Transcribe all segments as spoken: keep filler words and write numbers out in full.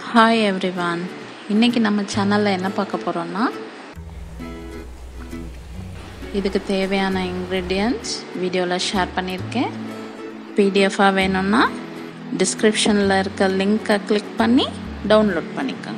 Hi everyone, இன்றைக்கி நம்ம சேனலில் என்ன பார்க்க போகிறோன்னா, இதுக்கு தேவையான இன்க்ரீடியன்ட்ஸ் வீடியோவில் ஷேர் பண்ணியிருக்கேன். பிடிஎஃபாக வேணும்னா டிஸ்கிரிப்ஷனில் இருக்க லிங்க்கை கிளிக் பண்ணி டவுன்லோட் பண்ணிக்கோங்க.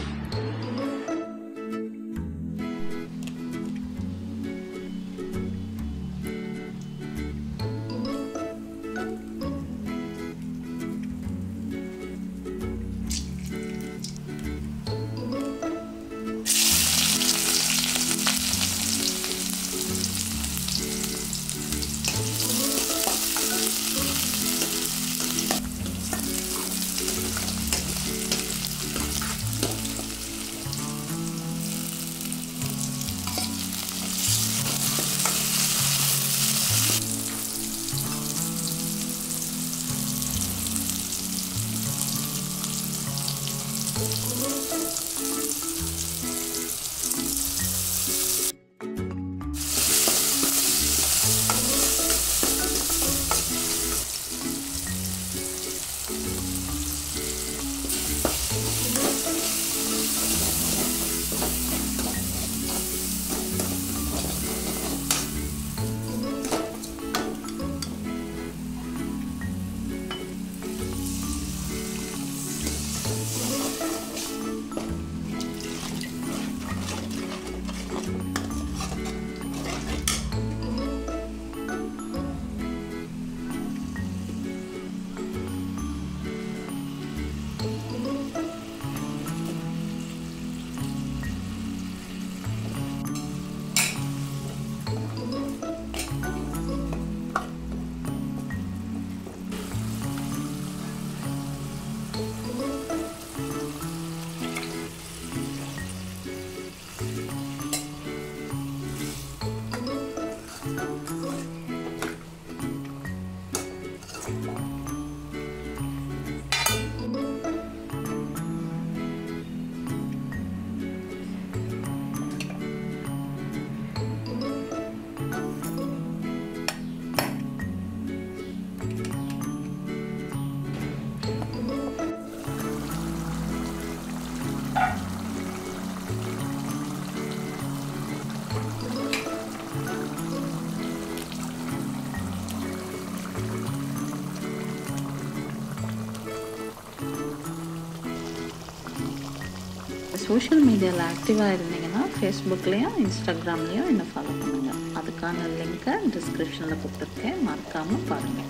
சோஷியல் மீடியாவில் ஆக்டிவாக இருந்தீங்கன்னா ஃபேஸ்புக்லேயும் இன்ஸ்டாகிராம்லேயும் என்னை ஃபாலோ பண்ணுங்கள். அதுக்கான லிங்க்கை டிஸ்கிரிப்ஷனில் கொடுத்துருக்கேன், மறக்காமல் பாருங்கள்.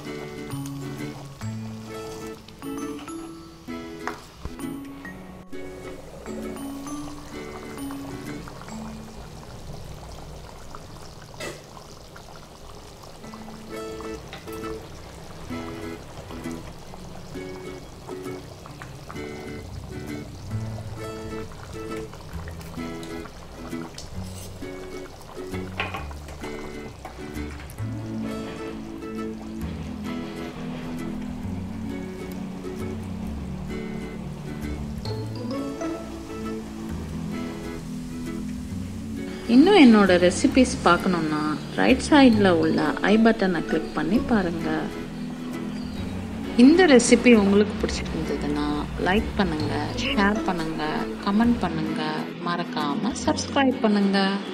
இன்னும் என்னோட ரெசிபிஸ் பார்க்கணுன்னா ரைட் சைடில் உள்ள ஐ பட்டனை கிளிக் பண்ணி பாருங்கள். இந்த ரெசிபி உங்களுக்கு பிடிச்சிருந்ததுன்னா லைக் பண்ணுங்கள், ஷேர் பண்ணுங்கள், கமெண்ட் பண்ணுங்கள், மறக்காமல் சப்ஸ்கிரைப் பண்ணுங்கள்.